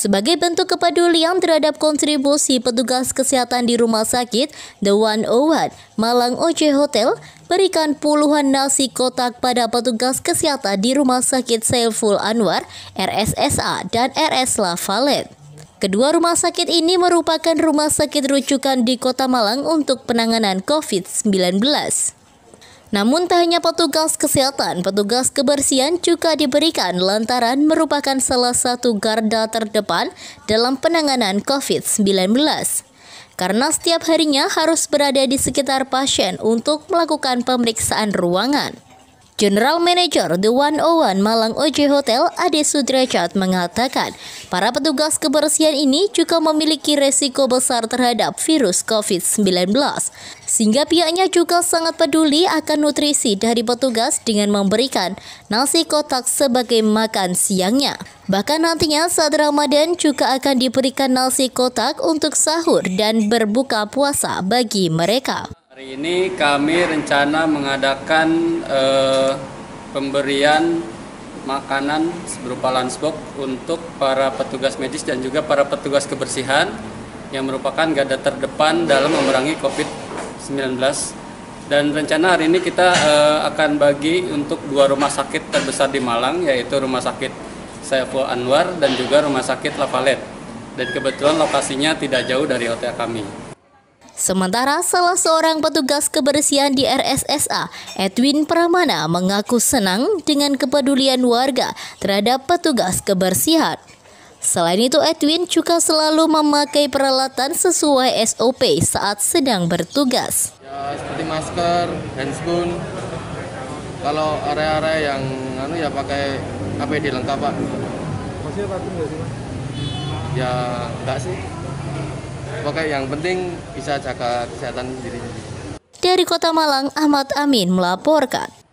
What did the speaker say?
Sebagai bentuk kepedulian terhadap kontribusi petugas kesehatan di Rumah Sakit The 101 Malang OJ Hotel, berikan puluhan nasi kotak pada petugas kesehatan di Rumah Sakit Saiful Anwar, RSSA, dan RS La Valette. Kedua rumah sakit ini merupakan rumah sakit rujukan di Kota Malang untuk penanganan COVID-19. Namun tak hanya petugas kesehatan, petugas kebersihan juga diberikan lantaran merupakan salah satu garda terdepan dalam penanganan COVID-19. Karena setiap harinya harus berada di sekitar pasien untuk melakukan pemeriksaan ruangan. General Manager The 101 Malang OJ Hotel Ade Sudrajat mengatakan, para petugas kebersihan ini juga memiliki resiko besar terhadap virus COVID-19, sehingga pihaknya juga sangat peduli akan nutrisi dari petugas dengan memberikan nasi kotak sebagai makan siangnya. Bahkan nantinya saat Ramadan juga akan diberikan nasi kotak untuk sahur dan berbuka puasa bagi mereka. Hari ini kami rencana mengadakan pemberian makanan berupa lunchbox untuk para petugas medis dan juga para petugas kebersihan yang merupakan garda terdepan dalam memerangi COVID-19. Dan rencana hari ini kita akan bagi untuk dua rumah sakit terbesar di Malang, yaitu Rumah Sakit Saiful Anwar dan juga Rumah Sakit La Valette. Dan kebetulan lokasinya tidak jauh dari hotel kami. Sementara salah seorang petugas kebersihan di RSSA, Edwin Pramana, mengaku senang dengan kepedulian warga terhadap petugas kebersihan. Selain itu, Edwin juga selalu memakai peralatan sesuai SOP saat sedang bertugas. Ya, seperti masker, handscoon. Kalau area-area yang ya pakai APD lengkap, Pak. Maksudnya takut nggak sih, Mas? Ya enggak sih. Pokoknya yang penting bisa jaga kesehatan diri. Dari Kota Malang, Ahmad Amin melaporkan.